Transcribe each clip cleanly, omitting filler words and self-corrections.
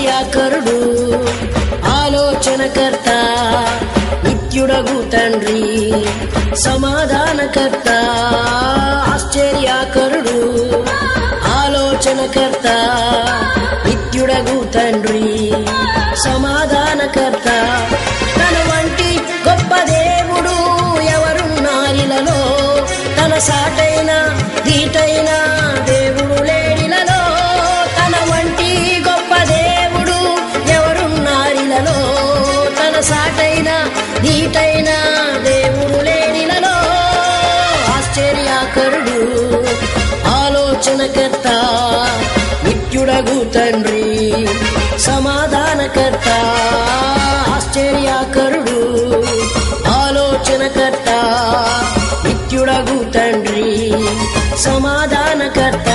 ఆశ్చర్యకరుడు ఆలోచనకర్త నిత్యుడగు తండ్రి సమాధానకర్త ఆశ్చర్యకరుడు ఆలోచనకర్త నిత్యుడగు తండ్రి సమాధానకర్త తన వంటి గొప్ప దేవుడు ఎవరున్నారిలలో తన సాటైన ధీటైన దేవుడు లేడిలలో తన వంటి గొప్ప దేవుడు ఎవరున్నారిలలో తన సాటైన ధీటైన దేవుడు లేడిలలో ఆశ్చర్యకరుడు ఆలోచనకర్త నిత్యుడగు తండ్రి సమాధానకర్త ఆశ్చర్యకరుడు ఆలోచనకర్త నిత్యుడగు తండ్రి సమాధానకర్త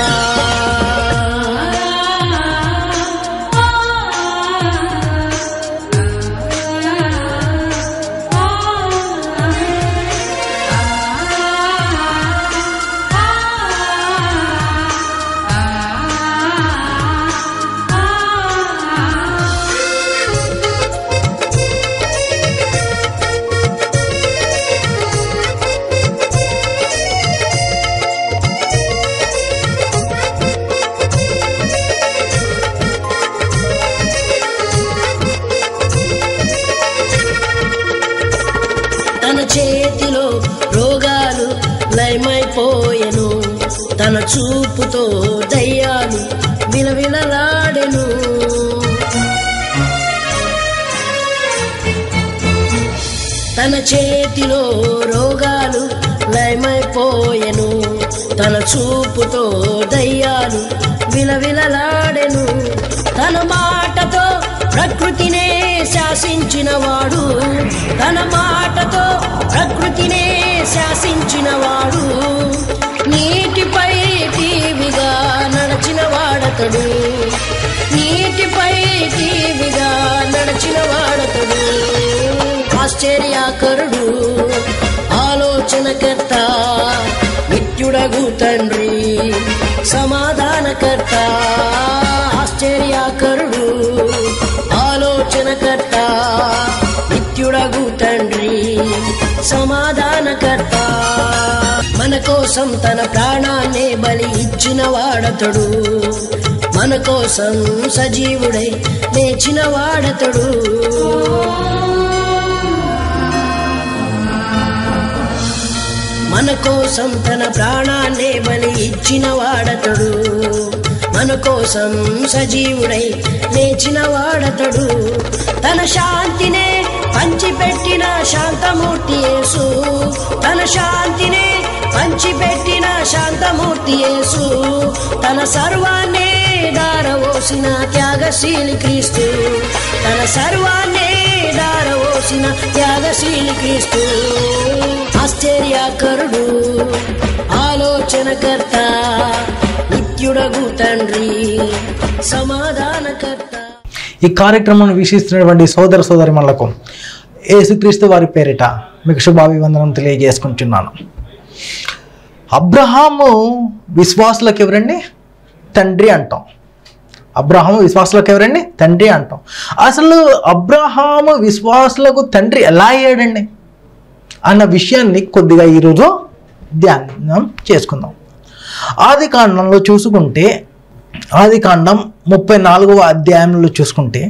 తన చేతిలో రోగాలు లయమైపోయెను తన చూపుతో దయ్యాలు విలవిలలాడెను తన చేతిలో రోగాలు లయమైపోయెను తన చూపుతో దయ్యాలు విలవిలలాడెను తన మాటతో ప్రకృతినే శాసించినవాడు తన మాటతో ప్రకృతినే శాసించినవాడు నీటిపై టీవిగా నడచినవాడతడు నీటిపై టీవిగా నడచినవాడతడు ఆశ్చర్యకరుడు ఆలోచనకర్త నిత్యుడగు తండ్రి సమాధానకర్త ఆశ్చర్యకరుడు ఆలోచనకర్త నిత్యుడగు తండ్రి సమాధానకర్త మన కోసం తన ప్రాణాన్నే బలి ఇచ్చిన వాడతడు మన కోసం సజీవుడై లేచిన వాడతడు మన కోసం తన ప్రాణాన్నే బలి ఇచ్చిన వాడతడు మన కోసం సజీవుడై లేచిన వాడతడు తన శాంతినే పంచిపెట్టిన శాంతమూర్తి యేసు తన శాంతినే పంచిపెట్టిన శాంతమూర్తి యేసు తన సర్వాన్నే దారవోసిన త్యాగశీలి క్రీస్తు తన సర్వాన్నే దారవోసిన త్యాగశీలి క్రీస్తు ఆశ్చర్యకరుడు ఆలోచనకర్త నిత్యుడగు తండ్రి సమాధానకర్త. ఈ కార్యక్రమాన్ని వీక్షిస్తున్నటువంటి సోదర సోదరిమణులకు యేసుక్రీస్తు వారి పేరిట మీకు శుభాభివందనం తెలియజేసుకుంటున్నాను. అబ్రహాము విశ్వాసులకు ఎవరండి? తండ్రి అంటాం. అబ్రహాము విశ్వాసులకు ఎవరండి? తండ్రి అంటాం. అసలు అబ్రహాము విశ్వాసులకు తండ్రి ఎలా అయ్యాడండి అన్న విషయాన్ని కొద్దిగా ఈరోజు ధ్యానం చేసుకుందాం. ఆదికాండంలో చూసుకుంటే ఆదికాండం 34వ అధ్యాయంలో చూసుకుంటే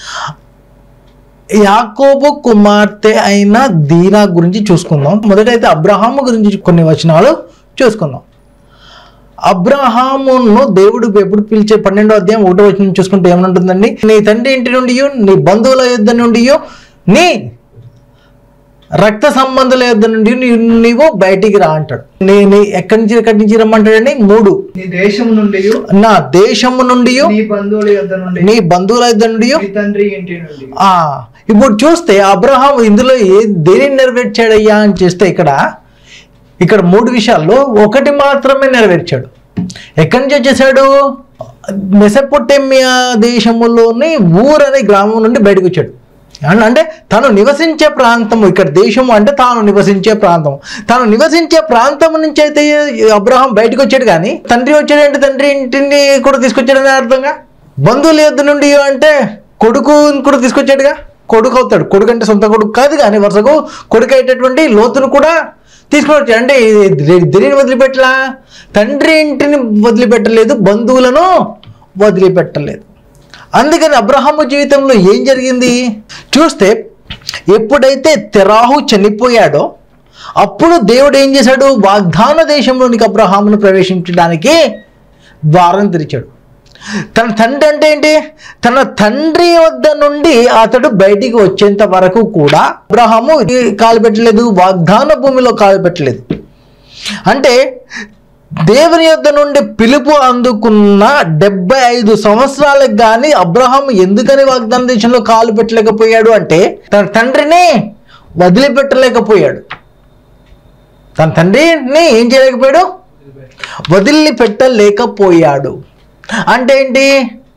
యాకోబు కుమార్తె అయిన దీనా గురించి చూసుకుందాం. మొదటైతే అబ్రహాము గురించి కొన్ని వచనాలు చూసుకుందాం. అబ్రహామును దేవుడు ఎప్పుడు పిలిచే 12వ అధ్యాయం 1వ వచనం చూసుకుంటే ఏమనుంటుందండి? నీ తండ్రి ఇంటి నుండి నీ బంధువుల యొద్ద నుండి నీ రక్త సంబంధుల యొద్ద నుండి నీవు బయటికి రా అంటాడు. నేను ఎక్కడి నుంచి రమ్మంటాడండి? 3 నా దేశము నుండి నీ బంధువుల యొద్ద నుండి ఇప్పుడు చూస్తే అబ్రహాం ఇందులో దేనిని నెరవేర్చాడయ్యా అని చేస్తే ఇక్కడ 3 విషయాల్లో ఒకటి మాత్రమే నెరవేర్చాడు. ఎక్కడి నుంచి వచ్చేసాడు? మెసొపొటేమియా దేశములోని ఊర్ అనే గ్రామం నుండి బయటకు వచ్చాడు. అంటే తను నివసించే ప్రాంతం, ఇక్కడ దేశము అంటే తాను నివసించే ప్రాంతం, తాను నివసించే ప్రాంతం నుంచి అయితే అబ్రహాం బయటకు వచ్చాడు. కానీ తండ్రి వచ్చాడంటే తండ్రి ఇంటిని కూడా తీసుకొచ్చాడని అర్థంగా బంధువుల యొద్ద నుండి అంటే కొడుకు కూడా తీసుకొచ్చాడుగా, కొడుకు అవుతాడు. కొడుకు అంటే సొంత కొడుకు కాదు కానీ వరుసకు కొడుకు అయ్యేటటువంటి లోతును కూడా తీసుకొని వచ్చాడు. అంటే దేనిని వదిలిపెట్టలా? తండ్రి ఇంటిని వదిలిపెట్టలేదు, బంధువులను వదిలిపెట్టలేదు. అందుకని అబ్రహాము జీవితంలో ఏం జరిగింది చూస్తే, ఎప్పుడైతే తెరాహు చనిపోయాడో అప్పుడు దేవుడు ఏం చేశాడు? వాగ్దాన దేశంలోనికి అబ్రహామును ప్రవేశించడానికి ద్వారం తెరిచాడు. తన తండ్రి అంటే ఏంటి? తన తండ్రి వద్ద నుండి అతడు బయటికి వచ్చేంత వరకు కూడా అబ్రహాము కాలు పెట్టలేదు, వాగ్దాన భూమిలో కాలు పెట్టలేదు. అంటే దేవుని యొద్ద నుండి పిలుపు అందుకున్న 75 సంవత్సరాలకు కానీ అబ్రహాం ఎందుకని వాగ్దాన దేశంలో కాలు పెట్టలేకపోయాడు అంటే తన తండ్రిని వదిలిపెట్టలేకపోయాడు. తన తండ్రిని ఏం చేయలేకపోయాడు? వదిలిపెట్టలేకపోయాడు. అంటే ఏంటి?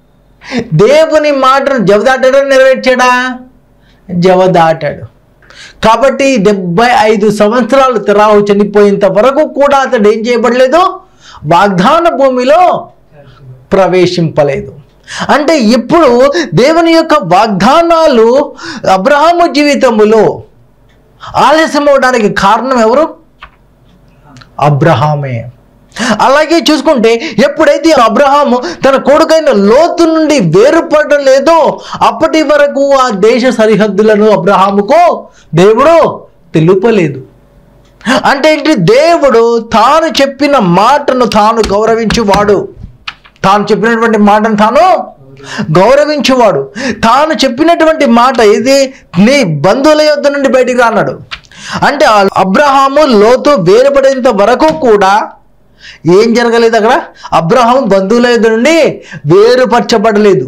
దేవుని మాటను జవదాటాడా నెరవేర్చాడా? జవదాటాడు. కాబట్టి 75 సంవత్సరాలు తెరాహు చనిపోయేంత వరకు కూడా అతడు ఏం చేయబడలేదు? వాగ్దాన భూమిలో ప్రవేశింపలేదు. అంటే ఇప్పుడు దేవుని యొక్క వాగ్దానాలు అబ్రహాము జీవితములో ఆలస్యం అవడానికి కారణం ఎవరు? అబ్రహామే. అలాగే చూసుకుంటే ఎప్పుడైతే అబ్రహాము తన కొడుకైన లోతు నుండి వేరుపడలేదో అప్పటి వరకు ఆ దేశ సరిహద్దులను అబ్రహాముకు దేవుడు తెలుపలేదు. అంటే ఏంటి? దేవుడు తాను చెప్పిన మాటను తాను గౌరవించువాడు. తాను చెప్పినటువంటి మాటను తాను గౌరవించువాడు. తాను చెప్పినటువంటి మాట ఇది నీ బంధువుల యొద్ద నుండి బయటికి రాన్నాడు. అంటే అబ్రహాము లోతు వేరుపడేంత వరకు కూడా ఏం జరగలేదు? అక్కడ అబ్రహాము బంధువుల యొద్ద నుండి వేరుపరచబడలేదు.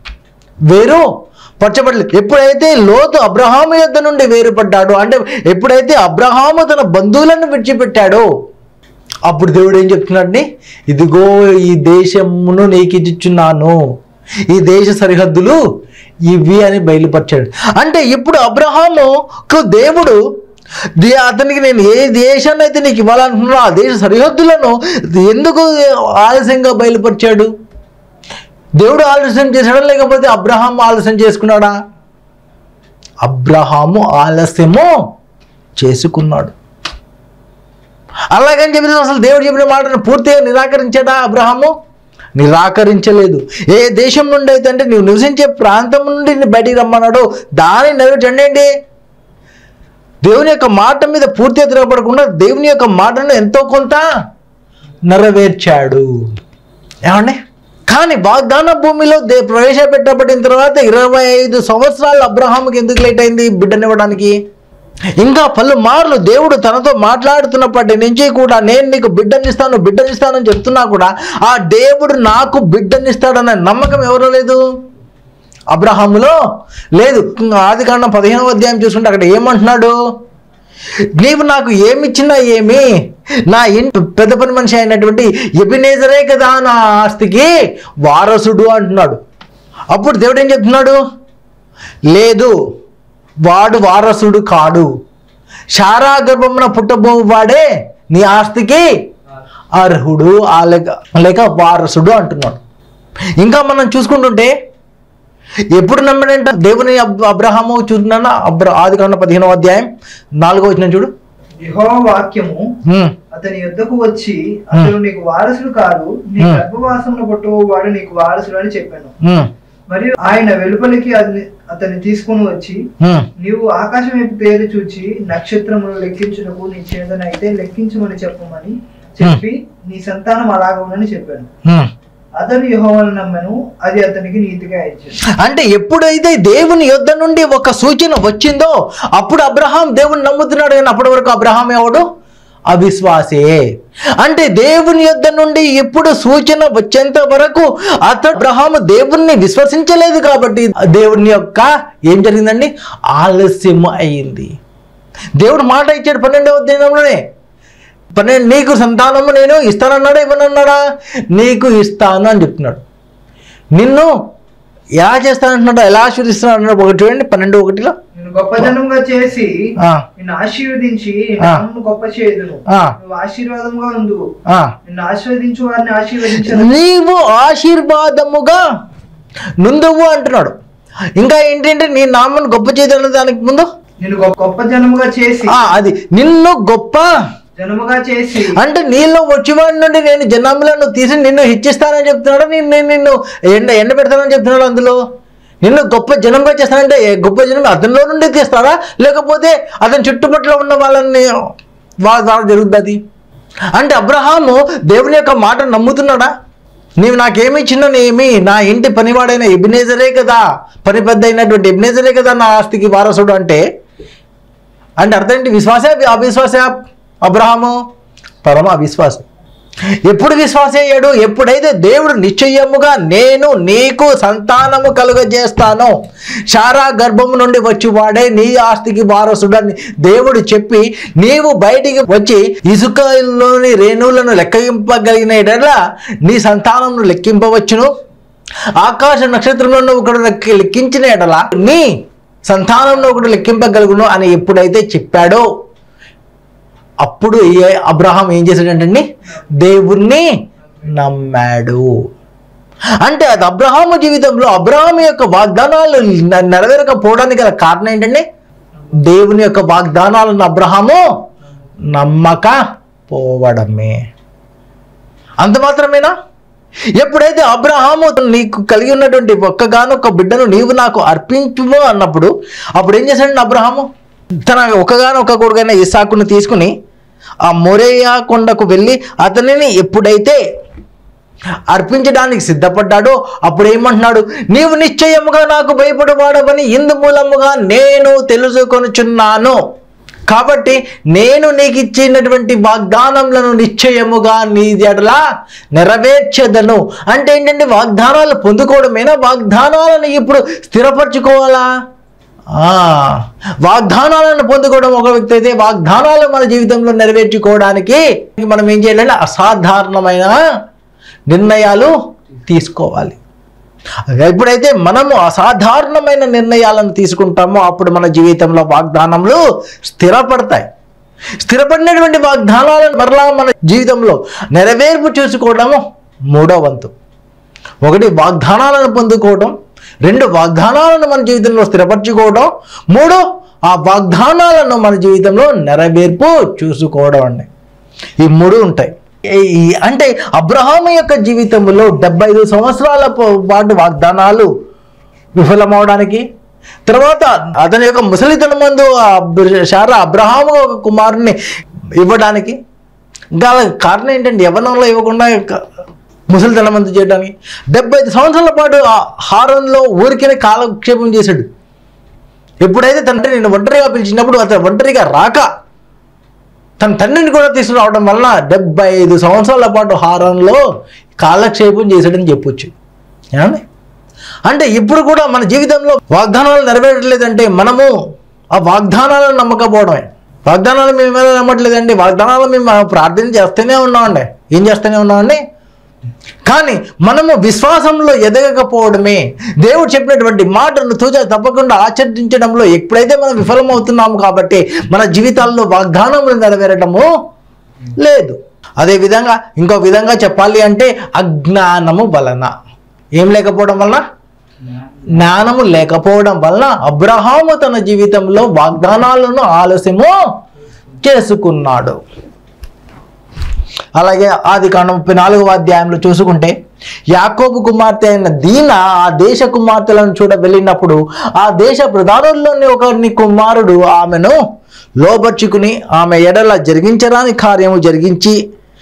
ఎప్పుడైతే లోతు అబ్రహాము యొద్ద నుండి వేరుపడ్డాడో, అంటే ఎప్పుడైతే అబ్రహాము తన బంధువులను విడిచిపెట్టాడో అప్పుడు దేవుడు ఏం చెప్తున్నాడు? ఇదిగో ఈ దేశమును నీకు ఇచ్చుచున్నాను, ఈ దేశ సరిహద్దులు ఇవి అని బయలుపరిచాడు. అంటే ఇప్పుడు అబ్రహాముకు దేవుడు అతనికి నేను ఏ దేశాన్ని అయితే నీకు ఇవ్వాలనుకున్నానో ఆ దేశ సరిహద్దులను ఎందుకు ఆలస్యంగా బయలుపరిచాడు? దేవుడు ఆలస్యం చేశాడా లేకపోతే అబ్రహాము ఆలస్యం చేసుకున్నాడా? అబ్రహాము ఆలస్యము చేసుకున్నాడు. అలాగని చెప్పి అసలు దేవుడు చెప్పిన మాటను పూర్తిగా నిరాకరించాడా అబ్రహాము? నిరాకరించలేదు. ఏ దేశం నుండి అయితే అంటే నువ్వు నివసించే ప్రాంతం నుండి బయటికి రమ్మన్నాడు దాన్ని నెరవేర్చండి. దేవుని యొక్క మాట మీద పూర్తిగా తిరగబడకుండా దేవుని యొక్క మాటను ఎంతో కొంత నెరవేర్చాడు. ఏమండి? కానీ వాగ్దాన భూమిలో ప్రవేశపెట్టబడిన తర్వాత 25 సంవత్సరాలు అబ్రహాముకి ఎందుకు లేట్ అయింది బిడ్డనివ్వడానికి? ఇంకా పలుమార్లు దేవుడు తనతో మాట్లాడుతున్నప్పటి నుంచి కూడా నేను నీకు బిడ్డనిస్తానని చెప్తున్నా కూడా ఆ దేవుడు నాకు బిడ్డనిస్తాడన్న నమ్మకం ఎవరో లేదు, అబ్రహాములో లేదు. ఆదికాండం 15వ అధ్యాయం చూసుకుంటే అక్కడ ఏమంటున్నాడు? నీవు నాకు ఏమిచ్చినా ఏమి, నా ఇంటి పెద్ద పని మనిషి అయినటువంటి ఎబినేజరే కదా నా ఆస్తికి వారసుడు అంటున్నాడు. అప్పుడు దేవుడు ఏం చెప్తున్నాడు? లేదు, వాడు వారసుడు కాడు, శారా గర్భమున పుట్టబోవు వాడే నీ ఆస్తికి అర్హుడు లేక వారసుడు అంటున్నాడు. ఇంకా మనం చూసుకుంటుంటే ఎప్పుడు నమ్మాడంట దేవుని అబ్రహాము? చూస్తున్నాను ఆదికాండం 15వ అధ్యాయం 4వ వచనం చూడు. యెహోవా వాక్యము అతని యొద్దకు వచ్చి, అతడు నీకు వారసుడు కాదు, నీ గర్భవాసమున పుట్టబోవు వాడు నీకు వారసుడు అని చెప్పాను. మరియు ఆయన వెలుపలికి అతన్ని తీసుకుని వచ్చి, నీవు ఆకాశం వైపు పేరు చూచి నక్షత్రములు లెక్కించుటకు నీ చేతనైతే లెక్కించమని చెప్పమని చెప్పి నీ సంతానం అలాగని చెప్పాను. అతను యెహోవాను నమ్మెను, అది అతనికి నీతిగా ఇచ్చింది. అంటే ఎప్పుడైతే దేవుని యొద్ద నుండి ఒక సూచన వచ్చిందో అప్పుడు అబ్రహాం దేవుని నమ్ముతున్నాడు. కానీ అప్పటి వరకు అబ్రహాం ఎవడు? అవిశ్వాసే. అంటే దేవుని యొద్ద నుండి ఎప్పుడు సూచన వచ్చేంత వరకు అబ్రహాము దేవుణ్ణి విశ్వసించలేదు. కాబట్టి దేవుని యొక్క ఏం జరిగిందండి? ఆలస్యం అయింది. దేవుడు మాట ఇచ్చాడు 12వ అధ్యాయంలోనే, నీకు సంతానము నేను ఇస్తానన్నాడా ఇవ్వనన్నాడా? నీకు ఇస్తాను అని చెప్తున్నాడు. నిన్ను ఎలా చేస్తానంటున్నాడు, ఎలా ఆశీర్దిస్తున్నాడు అన్నాడు. ఒకటి చూడండి 12:1 నేను గొప్ప జనముగా చేసి నిన్ను ఆశీర్వదించి గొప్ప చేయుదును, నువ్వు ఆశీర్వాదముగా ఉండు, నిన్ను ఆశీర్వదించు వారిని ఆశీర్వదించు. నీవు ఆశీర్వాదముగా నుందువు అంటున్నాడు. ఇంకా ఏంటంటే నీ నామను గొప్ప చేయడం దానికి ముందు నిన్ను గొప్ప జనముగా చేసి, అది నిన్ను గొప్ప జనముగా చేసి అంటే నీళ్ళు వచ్చేవాడి నుండి నేను జనములను తీసి నిన్ను హెచ్చిస్తానని చెప్తున్నాడు. నిన్ను ఎండ పెడతానని చెప్తున్నాడు. అందులో నిన్ను గొప్ప జనంగా చేస్తానంటే గొప్ప జనం అతనిలో నుండి తీస్తాడా, లేకపోతే అతని చుట్టుపక్కల ఉన్న వాళ్ళని వాళ్ళ ద్వారా జరుగుతుంది? అంటే అబ్రహాము దేవుని యొక్క మాట నమ్ముతున్నాడా? నీవు నాకేమి చిన్ననేమి, నా ఇంటి పనివాడైన ఎబినేజరే కదా, పని పెద్ద అయినటువంటి ఎబినేజరే కదా నా ఆస్తికి వారసుడు అంటే అర్థం ఏంటి? విశ్వాసే అవిశ్వాసే అబ్రహాము? పరమ అవిశ్వాసం. ఎప్పుడు విశ్వాస అయ్యాడు? ఎప్పుడైతే దేవుడు నిశ్చయముగా నేను నీకు సంతానము కలుగజేస్తాను, శారా గర్భము నుండి వచ్చి వాడే నీ ఆస్తికి వారసుడని దేవుడు చెప్పి నీవు బయటికి వచ్చి ఇసుకలోని రేణువులను లెక్కింపగలిగిన ఎడల నీ సంతానమును లెక్కింపవచ్చును, ఆకాశ నక్షత్రంలో ఒకడు లెక్కించిన ఎడల నీ సంతానంలో ఒకడు లెక్కింపగలుగును అని ఎప్పుడైతే చెప్పాడో అప్పుడు అబ్రహాం ఏం చేశాడంటే దేవుణ్ణి నమ్మాడు. అంటే అది అబ్రహాము జీవితంలో అబ్రహాం యొక్క వాగ్దానాలు నెరవేరకపోవడానికి గల కారణం ఏంటంటే దేవుని యొక్క వాగ్దానాలను అబ్రహాము నమ్మకపోవడమే. అంత మాత్రమేనా? ఎప్పుడైతే అబ్రహాము నీకు కలిగి ఉన్నటువంటి ఒక్కగానొక్క బిడ్డను నీవు నాకు అర్పించుము అన్నప్పుడు అప్పుడు ఏం చేశాడంటే అబ్రహాము తన ఒక్కగానొక్క కొడుకైన ఇస్సాకును తీసుకుని ఆ మొరేయా కొండకు వెళ్ళి అతనిని ఎప్పుడైతే అర్పించడానికి సిద్ధపడ్డాడో అప్పుడు ఏమంటున్నాడు? నీవు నిశ్చయముగా నాకు భయపడవాడవని ఇందు మూలముగా నేను తెలుసుకొనుచున్నాను, కాబట్టి నేను నీకు ఇచ్చినటువంటి వాగ్దానములను నిశ్చయముగా నీ ఎడలా నెరవేర్చెదను. అంటే ఏంటంటే వాగ్దానాలు పొందుకోవడమేనా? వాగ్దానాలను ఇప్పుడు స్థిరపరచుకోవాలా? వాగ్దానాలను పొందుకోవడం ఒక వ్యక్తి అయితే, వాగ్దానాలు మన జీవితంలో నెరవేర్చుకోవడానికి మనం ఏం చేయాలంటే అసాధారణమైన నిర్ణయాలు తీసుకోవాలి. ఎప్పుడైతే మనము అసాధారణమైన నిర్ణయాలను తీసుకుంటామో అప్పుడు మన జీవితంలో వాగ్దానములు స్థిరపడతాయి. స్థిరపడినటువంటి వాగ్దానాలను మరలా మన జీవితంలో నెరవేర్పు చూసుకోవడము మూడో వంతు. ఒకటి వాగ్దానాలను పొందుకోవడం, రెండు వాగ్దానాలను మన జీవితంలో స్థిరపరచుకోవడం, మూడు ఆ వాగ్దానాలను మన జీవితంలో నెరవేర్పు చూసుకోవడం అండి. ఈ మూడు ఉంటాయి. అంటే అబ్రహాము యొక్క జీవితంలో 75 సంవత్సరాల పాటు వాగ్దానాలు విఫలమవడానికి, తర్వాత అతని యొక్క ముసలితనం మందు శారా అబ్రహాము ఒక కుమారుని ఇవ్వడానికి గల కారణం ఏంటంటే యవ్వనంలో ఇవ్వకుండా ముసలితనం మందు చేయడానికి 75 సంవత్సరాల పాటు ఆ హారంలో ఊరికే కాలక్షేపం చేశాడు. ఎప్పుడైతే తండ్రి నేను ఒంటరిగా పిలిచినప్పుడు అతను ఒంటరిగా రాక తన తండ్రిని కూడా తీసుకురావడం వలన 75 సంవత్సరాల పాటు హారంలో కాలక్షేపం చేశాడని చెప్పొచ్చు. అంటే ఇప్పుడు కూడా మన జీవితంలో వాగ్దానాలు నెరవేరట్లేదంటే మనము ఆ వాగ్దానాలను నమ్మకపోవడమే. వాగ్దానాలు మేము ఏమైనా నమ్మట్లేదండి, వాగ్దానాలు మేము ప్రార్థన చేస్తూనే ఉన్నామండి, ఏం చేస్తూనే ఉన్నామండి, కానీ మనము విశ్వాసంలో ఎదగకపోవడమే. దేవుడు చెప్పినటువంటి మాటను తూచా తప్పకుండా ఆచరించడంలో ఎప్పుడైతే మనం విఫలమవుతున్నాము కాబట్టి మన జీవితాల్లో వాగ్దానములు నెరవేరటము లేదు. అదేవిధంగా ఇంకో విధంగా చెప్పాలి అంటే అజ్ఞానము వలన, ఏం లేకపోవడం వలన, జ్ఞానము లేకపోవడం వలన అబ్రహాము తన జీవితంలో వాగ్దానాలను ఆలస్యము చేసుకున్నాడు. అలాగే ఆదికాండం 34వ అధ్యాయంలో చూసుకుంటే యాకోబు కుమార్తె అయిన దీనా ఆ దేశ కుమార్తెలను చూడ వెళ్ళినప్పుడు ఆ దేశ ప్రధానుల్లోని ఒకరిని కుమారుడు ఆమెను లోబర్చుకుని ఆమె ఎడల జరిగించరాని కార్యము జరిగించి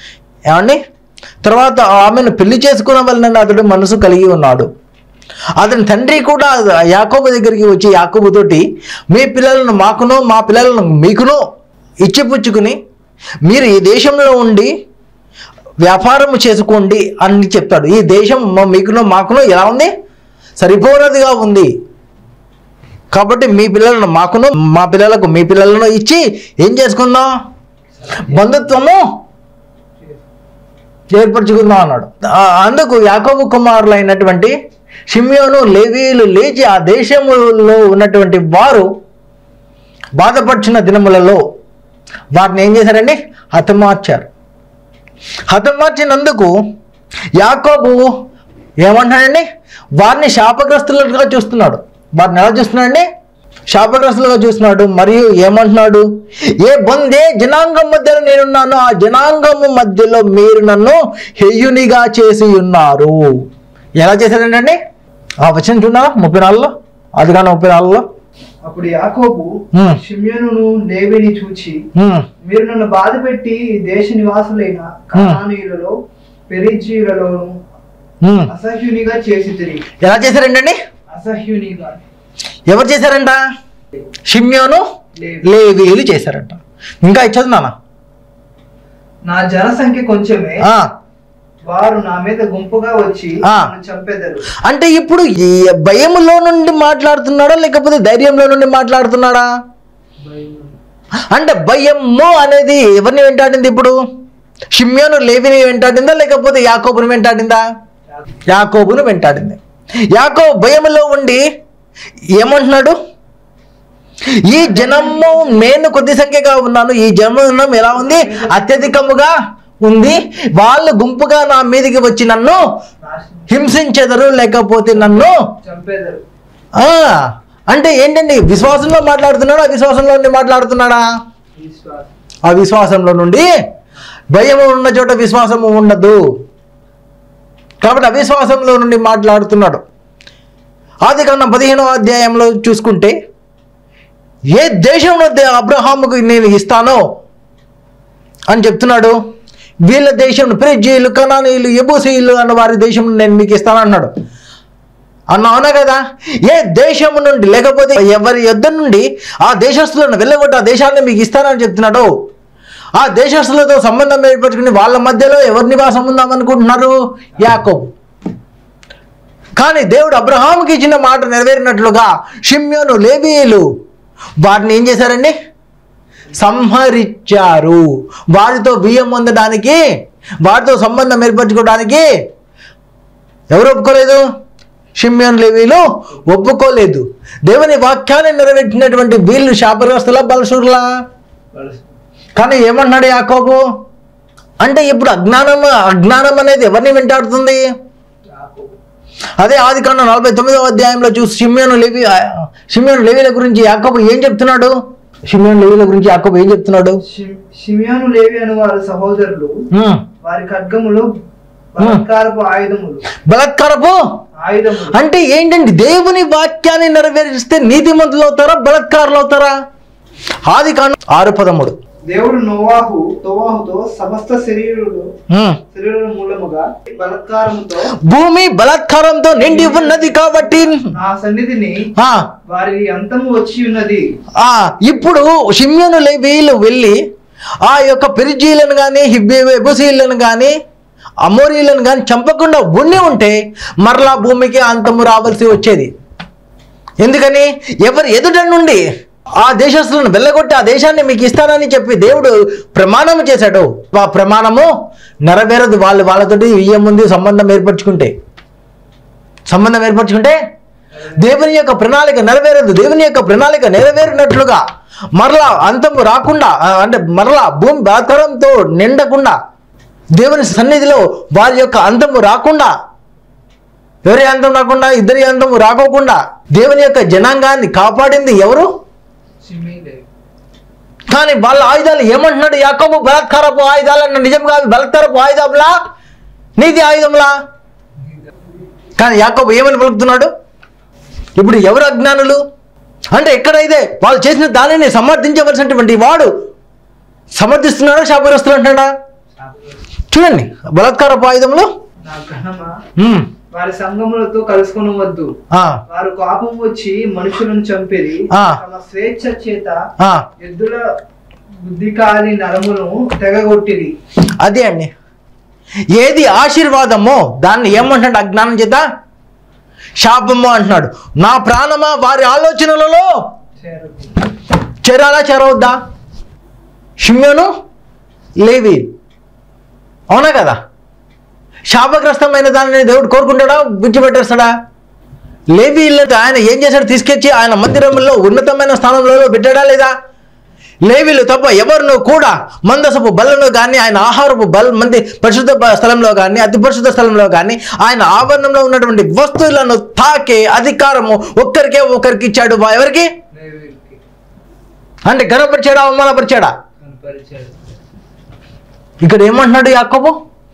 తర్వాత ఆమెను పెళ్లి చేసుకునవలనని అతడు మనసు కలిగి ఉన్నాడు. అతని తండ్రి కూడా యాకోబు దగ్గరికి వచ్చి యాకోబుతోటి మీ పిల్లలను మాకునో మా పిల్లలను మీకునో ఇచ్చిపుచ్చుకుని మీరు ఈ దేశంలో ఉండి వ్యాపారం చేసుకోండి అని చెప్తాడు. ఈ దేశం మీకునో మాకునో ఎలా ఉంది? సరిపోనదిగా ఉంది. కాబట్టి మీ పిల్లలను మాకును మా పిల్లలకు మీ పిల్లలను ఇచ్చి ఏం చేసుకుందాం? బంధుత్వము ఏర్పరచుకుందాం అన్నాడు. అందుకు యాకోబు కుమారులైనటువంటి షిమ్యోను లేవీయులు లేచి ఆ దేశములో ఉన్నటువంటి వారు బాధపడిన దినములలో వారిని ఏం చేశారండి? హతమార్చారు. హతమార్చినందుకు యాకోబు ఏమంటున్నాడండి? వారిని శాపగ్రస్తులుగా చూస్తున్నాడు. వారిని ఎలా చూస్తున్నాడండి? శాపగ్రస్తులుగా చూస్తున్నాడు. మరియు ఏమంటున్నాడు? ఏ జనాంగం మధ్యలో నేనున్నాను, ఆ జనాంగము మధ్యలో మీరు నన్ను హేయునిగా చేసి ఉన్నారు. ఎలా చేశాడండి? ఆ వచనం చూడాలా 34లో, ఆదికాండం 34లో. అప్పుడు యాకోబు షిమ్యోనును లేవిని చూచి, మీరు నన్ను బాధ పెట్టి దేశ నివాసులైన కనానీయులలో పెరిజీయులలోను అసహ్యునిగా చేసి తిరిగి. ఎలా చేశారండి? అసహ్యునిగా. ఎవరు చేశారంట? షిమ్యోను లేవీయులు చేశారంట. ఇంకా ఇచ్చదు నాన్న. నా జనసంఖ్య కొంచెమే, వారు నా మీద గుంపుగా వచ్చి చంపేదరు. అంటే ఇప్పుడు ఈ భయంలో నుండి మాట్లాడుతున్నాడా లేకపోతే ధైర్యంలో నుండి మాట్లాడుతున్నాడా? అంటే భయము అనేది ఎవరిని వెంటాడింది? ఇప్పుడు షిమ్యోను లేవిని వెంటాడిందా లేకపోతే యాకోబుని వెంటాడిందా? యాకోబును వెంటాడింది. యాకోబు భయములో ఉండి ఏమంటున్నాడు? ఈ జనము నేను కొద్ది సంఖ్యగా ఉన్నాను, ఈ జనం ఎలా ఉంది? అత్యధికముగా ఉంది. వాళ్ళు గుంపుగా నా మీదకి వచ్చి నన్ను హింసించెదరు, లేకపోతే నన్ను చంపేదరు. అంటే ఏంటండి? విశ్వాసంలో మాట్లాడుతున్నాడా అవిశ్వాసంలో నుండి మాట్లాడుతున్నాడా? అవిశ్వాసంలో నుండి. భయము ఉన్న చోట విశ్వాసము ఉండదు కాబట్టి అవిశ్వాసంలో నుండి మాట్లాడుతున్నాడు. ఆదికాండం 15వ అధ్యాయంలో చూసుకుంటే, ఏ దేశంలో అబ్రహాముకు నేను ఇస్తానో అని చెప్తున్నాడు. వీళ్ళ దేశం పెరిజీయులు, కనానీయులు, యెబూసీయులు అన్న వారి దేశం నేను మీకు ఇస్తాను అన్నాడు. అవునా కదా? ఏ దేశము నుండి లేకపోతే ఎవరి యొద్ద నుండి ఆ దేశస్తులను వెళ్ళగొట్టి ఆ దేశాన్ని మీకు ఇస్తానని చెప్తున్నాడు. ఆ దేశస్తులతో సంబంధం ఏర్పరచుకుని వాళ్ళ మధ్యలో ఎవరి నివాసం ఉందామనుకుంటున్నారు? యాకోబు. కానీ దేవుడు అబ్రహాముకి ఇచ్చిన మాట నెరవేరినట్లుగా షిమ్యోను లేవీయులు వారిని ఏం చేశారండి? సంహరించారు. వారితో బియ్యం పొందడానికి, వారితో సంబంధం ఏర్పరచుకోవడానికి ఎవరు ఒప్పుకోలేదు? షిమ్యోను లేవీయులు ఒప్పుకోలేదు. దేవుని వాక్యాన్ని నెరవేర్చినటువంటి వీళ్ళు శాపగ్రస్తుల బలశూరులా? కానీ ఏమన్నాడు యాకోబు? అంటే ఇప్పుడు అజ్ఞానం అనేది ఎవరిని వెంటాడుతుంది? అదే ఆదికాండం 49వ అధ్యాయంలో చూసి షిమ్యోను లేవీల గురించి యాకోబు ఏం చెప్తున్నాడు? షిమ్యోను లేవీల గురించి యాకోబు ఏం చెప్తున్నాడు? షిమ్యోను లేవి అను వారి సహోదరులు వారి ఖడ్గములు బలాత్కారపు ఆయుధములు. అంటే ఏంటండి? దేవుని వాక్యాన్ని నెరవేరిస్తే నీతిమంతులు అవుతారా, బలాత్కారులు అవుతారా? ఆదికాండం 6:13. దేవుడు తోవాహుతో సమస్త శరీరుల మూలముగా బలాత్కారముతో భూమి బలాత్కారంతో నిండి ఉన్నది కాబట్టి ఆ సన్నిధిని వారి అంతము వచ్చి ఉన్నది. ఇప్పుడు షిమ్యోను లేవీయులు వెళ్ళి ఆ యొక్క పెరిజీలను కానీ యెబూసీయులను కానీ అమోరీలను కానీ చంపకుండా ఉంటే మరలా భూమికి అంతము రావాల్సి వచ్చేది. ఎందుకని? ఎవరు ఎదుట నుండి ఆ దేశస్తులను వెళ్ళగొట్టి ఆ దేశాన్ని మీకు ఇస్తానని చెప్పి దేవుడు ప్రమాణం చేశాడు. ఆ ప్రమాణము నెరవేరదు. వాళ్ళతోటి ఏముంది? సంబంధం ఏర్పరచుకుంటే దేవుని యొక్క ప్రణాళిక నెరవేరదు. దేవుని యొక్క ప్రణాళిక నెరవేరినట్లుగా మరలా అంతము రాకుండా, అంటే మరలా భూమి బలాత్కారంతో నిండకుండా, దేవుని సన్నిధిలో వారి యొక్క అంతము రాకుండా, ఎవరి అంతం రాకుండా, ఇద్దరి అంతము రాకోకుండా దేవుని యొక్క జనాంగాన్ని కాపాడింది ఎవరు? కానీ వాళ్ళ ఆయుధాలు ఏమంటున్నాడు యాకోబు? బలాత్కారపు ఆయుధాలన్న. నిజంగా బలాత్కారపు ఆయుధంలా, నీతి ఆయుధంలా? కానీ యాకోబు ఏమని పలుకుతున్నాడు? ఇప్పుడు ఎవరు అజ్ఞానులు? అంటే ఎక్కడైతే వాళ్ళు చేసిన దానిని సమర్థించవలసినటువంటి వాడు సమర్థిస్తున్నాడా, శాపగ్రస్తులు అంటున్నాడా? చూడండి, బలాత్కారపు ఆయుధంలో వారి సంగములతో కలుసుకొనవద్దు, వారు కోపం వచ్చి మనుషులను చంపిరి, తమ స్వేచ్ఛ చేత ఎద్దుల బుద్ధికాలి నరమును తెగగొట్టిరి. అదే అండి, ఏది ఆశీర్వాదమో దాన్ని ఏమంటాడు? అజ్ఞానం చేత శాపము అంటున్నాడు. నా ప్రాణమా వారి ఆలోచనలలో చేరాలా చేరవద్దా? షిమ్యోను లేవి, అవునా కదా? శాపగ్రస్తమైన దానిని దేవుడు కోరుకుంటాడా, విడిచిపెట్టేస్తాడా? లేవీయులను ఆయన ఏం చేశాడు? తీసుకొచ్చి ఆయన మందిరంలో ఉన్నతమైన స్థానంలో పెట్టాడా లేదా? లేవీలు తప్ప ఎవరినో కూడా మందసపు బలను కానీ ఆయన ఆహారపు మంది పరిశుద్ధ స్థలంలో కానీ అతి పరిశుద్ధ స్థలంలో కానీ ఆయన ఆవరణంలో ఉన్నటువంటి వస్తువులను తాకే అధికారము ఒకరికి ఇచ్చాడు. ఎవరికి అంటే ఘనపరిచాడా అవమానపరిచాడా? ఇక్కడ ఏమంటున్నాడు యాకోబు?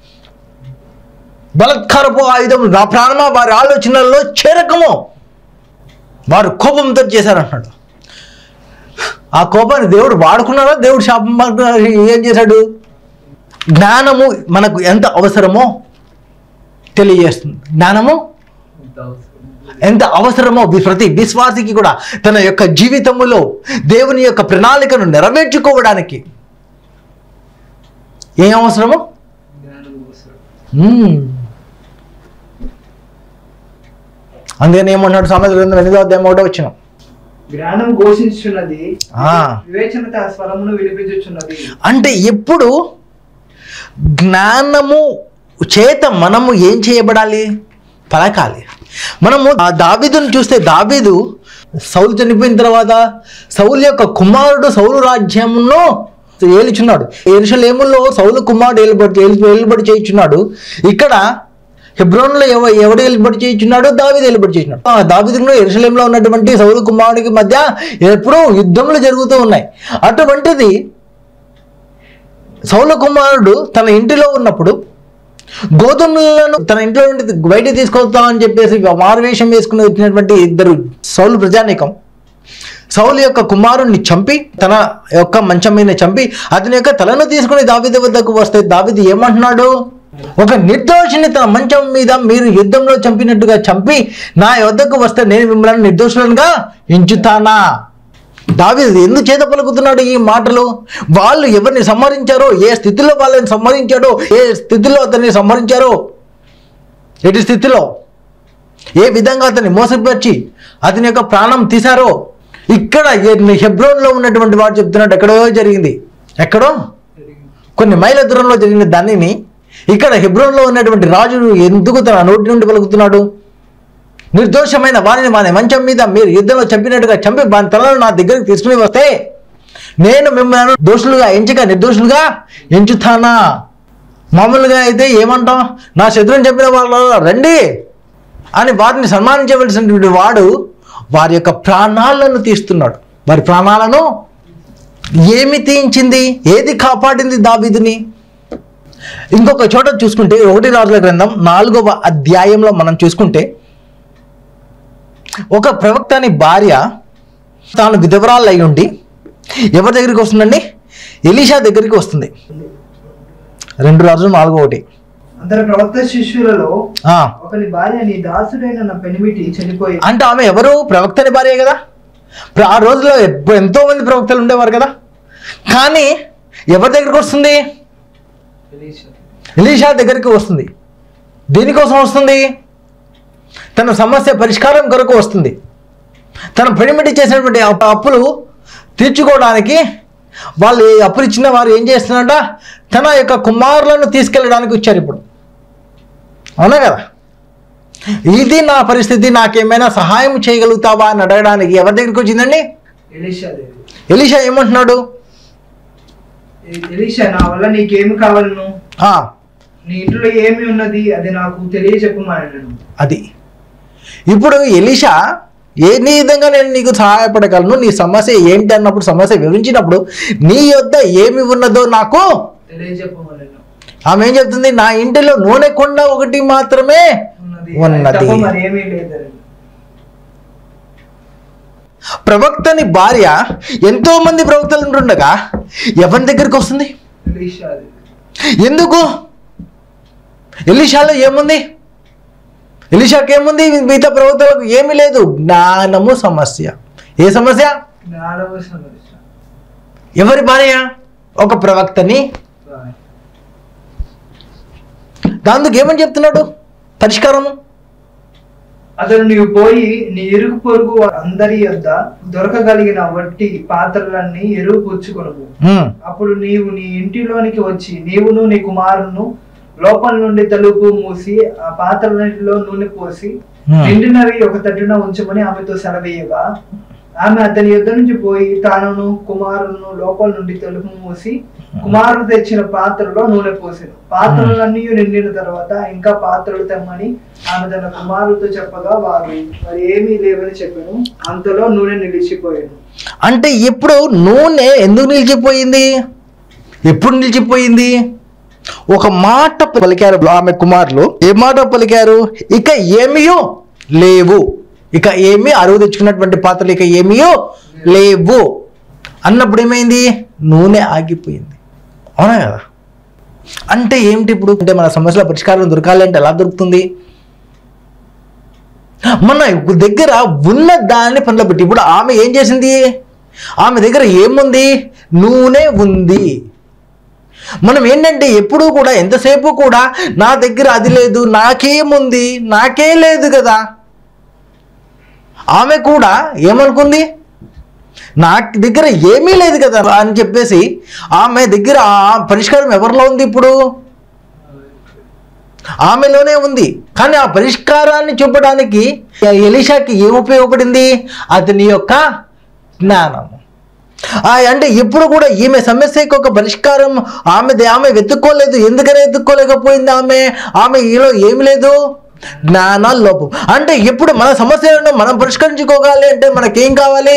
బలత్కారపు ఆయుధం నా ప్రాణమా వారి ఆలోచనల్లో చేరకము, వారు కోపంతో చేశారంటున్నాడు. ఆ కోపాన్ని దేవుడు వాడుకున్నారా? దేవుడు శాపం ఏం చేశాడు? జ్ఞానము మనకు ఎంత అవసరమో తెలియజేస్తుంది. జ్ఞానము ఎంత అవసరమో ప్రతి విశ్వాసికి కూడా తన యొక్క జీవితములో దేవుని యొక్క ప్రణాళికను నెరవేర్చుకోవడానికి ఏం అవసరమో అందుకని ఏమన్నాడు? సామెతల గ్రంథం 8వ అధ్యాయం 1వ వచనం, జ్ఞానం ఘోషించుచున్నది, వివేచనత స్వరమును వినిపించుచున్నది. అంటే ఎప్పుడు జ్ఞానము చేత మనము ఏం చేయబడాలి? పలకాలి. మనము ఆ దావీదును చూస్తే, దావీదు సౌలు చనిపోయిన తర్వాత సౌలు యొక్క కుమారుడు సౌలు రాజ్యమును ఏలుచున్నాడు. యెరూషలేములో సౌలు కుమారుడు ఏలుబడి చేయుచున్నాడు. ఇక్కడ హెబ్రోన్లో ఎవడు ఏలుబడి చేయుచున్నాడు? దావీదు ఏలుబడి చేయుచున్నాడు. దావీదును యెరూషలేములో ఉన్నటువంటి సౌలు కుమారుడికి మధ్య ఎప్పుడూ యుద్ధములు జరుగుతూ ఉన్నాయి. అటువంటిది సౌలు కుమారుడు తన ఇంటిలో ఉన్నప్పుడు గోధుమలను తన ఇంట్లో నుండి బయట తీసుకొస్తామని చెప్పేసి మారువేషం వేసుకుని వచ్చినటువంటి ఇద్దరు సౌలు ప్రజానీకం సౌలు యొక్క కుమారుణ్ణి చంపి, తన యొక్క మంచం మీద చంపి అతని యొక్క తలను తీసుకుని దావీదు వద్దకు వస్తే దావీదు ఏమంటున్నాడు? ఒక నిర్దోషిని తన మంచం మీద మీరు యుద్ధంలో చంపినట్టుగా చంపి నా వద్దకు వస్తే నేను మిమ్మల్ని నిర్దోషులుగా ఎంచుతానా? దావీదు ఎందుకు చేత పలుకుతున్నాడు ఈ మాటలు? వాళ్ళు ఎవరిని సంహరించారో, ఏ స్థితిలో వాళ్ళని సంహరించాడో, ఏ స్థితిలో అతన్ని సంహరించారో, ఎటు స్థితిలో ఏ విధంగా అతన్ని మోసపరిచి అతని యొక్క ప్రాణం తీశారో ఇక్కడ హెబ్రోన్లో ఉన్నటువంటి వాడు చెప్తున్నాడు ఎక్కడో జరిగింది. ఎక్కడో కొన్ని మైళ్ళ దూరంలో జరిగిన దానిని ఇక్కడ హెబ్రోన్లో ఉన్నటువంటి రాజు ఎందుకు తన నోటి నుండి పలుకుతున్నాడు? నిర్దోషమైన వారిని మన మంచం మీద మీరు యుద్ధంలో చంపినట్టుగా చంపి వాని తలను నా దగ్గరికి తీసుకుని వస్తే నేను మిమ్మల్ని దోషులుగా ఎంచక నిర్దోషులుగా ఎంచుతానా? మామూలుగా అయితే ఏమంటాం? నా శత్రువుని చంపిన వాళ్ళు రండి అని వారిని సన్మానించవలసినటువంటి వాడు వారి యొక్క ప్రాణాలను తీస్తున్నాడు. వారి ప్రాణాలను ఏమి తీయించింది? ఏది కాపాడింది దావీదుని? ఇంకొక చోట చూసుకుంటే 1 రాజుల గ్రంథం 4వ అధ్యాయంలో మనం చూసుకుంటే ఒక ప్రవక్త అని భార్య తాను విధవరాలు అయి ఉండి ఎవరి దగ్గరికి వస్తుందండి? ఎలీషా దగ్గరికి వస్తుంది. 2 రాజులు 4:1. అందరు ప్రవక్త శిష్యులలో ఒకని భార్య నీ దాసుడైన నా పెనిమిటి చనిపోయి. అంటే ఆమె ఎవరు? ప్రవక్తని భార్య కదా. ఆ రోజుల్లో ఎంతో మంది ప్రవక్తలు ఉండేవారు కదా. కానీ ఎవరి దగ్గరికి వస్తుంది? ఎలీషా దగ్గరికి వస్తుంది. దేనికోసం వస్తుంది? తన సమస్య పరిష్కారం కొరకు వస్తుంది. తన పెనిమిటి చేసినటువంటి అప్పులు తీర్చుకోవడానికి వాళ్ళు అప్పులు ఇచ్చిన వారు ఏం చేస్తున్నారట? తన యొక్క కుమారులను తీసుకెళ్ళడానికి వచ్చారు. ఇప్పుడు అవునా కదా? ఇది నా పరిస్థితి, నాకేమైనా సహాయం చేయగలుగుతావా అని అడగడానికి ఎవరి దగ్గరికి వచ్చిందండి? ఎలీషా ఏమంటున్నాడు? ఎలీషా, నా వల్ల నీకేమి కావాలను? నీ ఇంట్లో ఏమి ఉన్నది అది నాకు తెలియచెప్పమన్నాడు. అది ఇప్పుడు ఎలీషా ఏ విధంగా నేను నీకు సహాయపడగలను, నీ సమస్య ఏంటి అన్నప్పుడు, సమస్య వివరించినప్పుడు నీ యొద్ద ఏమి ఉన్నదో నాకు తెలియచెప్పమన్నాడు. ఆమె ఏం చెప్తుంది? నా ఇంటిలో నూనె కొండ ఒకటి మాత్రమే ఉన్నది. ప్రవక్తని భార్య ఎంతో మంది ప్రవక్తలు ఉంటుండగా ఎవరి దగ్గరికి వస్తుంది? ఎందుకు? ఎలీషాలో ఏముంది? ఎలీషాకి ఏముంది? మిగతా ప్రవక్తలకు ఏమీ లేదు. జ్ఞానము సమస్య. ఏ సమస్య? ఎవరి భార్య? ఒక ప్రవక్తని. దానికి ఏమని చెప్తున్నాడు పరిష్కారము? అతను నీవు పోయి నీ ఇరుగు పొరుగు అందరి యొద్ద దొరకగలిగిన వట్టి పాత్రలన్నీ ఎరువు పుచ్చుకొను. అప్పుడు నీవు నీ ఇంటిలోనికి వచ్చి నీవును నీ కుమారును లోపల నుండి తలుపు మూసి ఆ పాత్రలో నూనె పోసి నిండినవి ఒక తట్టున ఉంచమని ఆమెతో సెలవేయగా ఆమె అతని యుద్ధ నుంచి పోయి తానును కుమారులను లోపల నుండి తలుపు మూసి కుమారుడు తెచ్చిన పాత్రలో నూనె పోసెను. పాత్రలన్నీ నిండిన తర్వాత ఇంకా పాత్రలు తెమ్మని ఆమె తన కుమారుడితో చెప్పగా వారు మరి ఏమీ లేవని చెప్పాను. అంతలో నూనె నిలిచిపోయాను. అంటే ఇప్పుడు నూనె ఎందుకు నిలిచిపోయింది? ఎప్పుడు నిలిచిపోయింది? ఒక మాట పలికారు ఆమె కుమారులు. ఏ మాట పలికారు? ఇక ఏమీయో లేవు, ఇక ఏమీ అరువు తెచ్చుకున్నటువంటి పాత్రలు ఇక ఏమీయో లేవు అన్నప్పుడు ఏమైంది? నూనె ఆగిపోయింది. అవునా కదా? అంటే ఏమిటి ఇప్పుడు? అంటే మన సమస్యల పరిష్కారం దొరకాలి అంటే ఎలా దొరుకుతుంది? మన దగ్గర ఉన్న దాన్ని పనిలో పెట్టి. ఇప్పుడు ఆమె ఏం చేసింది? ఆమె దగ్గర ఏముంది? నూనె ఉంది. మనం ఏంటంటే ఎప్పుడూ కూడా ఎంతసేపు కూడా నా దగ్గర అది లేదు, నాకేముంది, నాకే లేదు కదా. ఆమె కూడా ఏమనుకుంది? నా దగ్గర ఏమీ లేదు కదా అని చెప్పేసి ఆమె దగ్గర పరిష్కారం ఎవరిలో ఉంది? ఇప్పుడు ఆమెలోనే ఉంది. కానీ ఆ పరిష్కారాన్ని చూపడానికి ఎలీషాకి ఏం ఉపయోగపడింది? అతని యొక్క జ్ఞానం. అంటే ఎప్పుడు కూడా ఈమె సమస్యకి ఒక పరిష్కారం ఆమె వెతుక్కోలేదు. ఎందుకని వెతుక్కోలేకపోయింది? ఆమె ఈలో ఏమి లేదు? జ్ఞానాల లోపం. అంటే ఇప్పుడు మన సమస్యలను మనం పరిష్కరించుకోవాలి అంటే మనకేం కావాలి?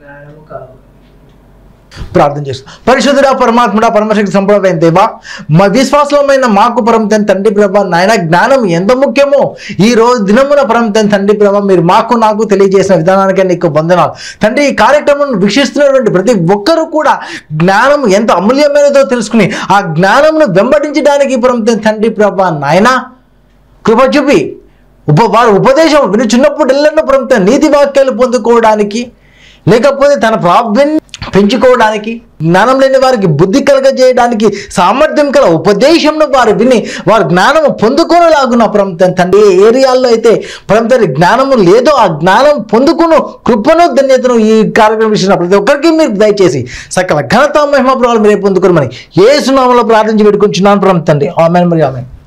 ప్రార్థన చేస్తాం. పరిశుద్ధుడా, పరమాత్ముడా, పరమశక్తి సంపూర్ణమైన దేవా, మా విశ్వాసమైన మాకు పరమతైన తండ్రి ప్రభ, నాయన జ్ఞానం ఎంత ముఖ్యమో ఈ రోజు దినమున పరమతైన తండ్రి ప్రభ మీరు నాకు తెలియజేసిన విధానానికి నీకు వందనాలు తండ్రి. ఈ కార్యక్రమం వీక్షిస్తున్నటువంటి ప్రతి ఒక్కరూ కూడా జ్ఞానం ఎంత అమూల్యమైనదో తెలుసుకుని ఆ జ్ఞానంను వెంబడించడానికి పరమతైన తండ్రి ప్రభ నాయన కృప చూపి వారు ఉపదేశం వినుచున్నప్పుడు ఎల్లన్నో పరమతైన నీతి వాక్యాలు పొందుకోవడానికి, లేకపోతే తన ప్రాబ్లం పెంచుకోవడానికి, జ్ఞానం లేని వారికి బుద్ధి కలగజేయడానికి, సామర్థ్యం కల ఉపదేశంను వారు విని వారు జ్ఞానము పొందుకోనలాగున్న పరమతైన తండ్రి. ఏ ఏరియాల్లో అయితే పరమతైన జ్ఞానము లేదో ఆ జ్ఞానం పొందుకును కృపను ధన్యతను ఈ కార్యక్రమం ఇచ్చిన ప్రతి ఒక్కరికి మీరు దయచేసి సకల ఘనత మహిమ ప్రభావాలు మీరే పొందుకోమని యేసు నామములో ప్రార్థించి పెట్టుకుంటున్నాను పరమ తండ్రి. ఆమేన్ మరి ఆమేన్.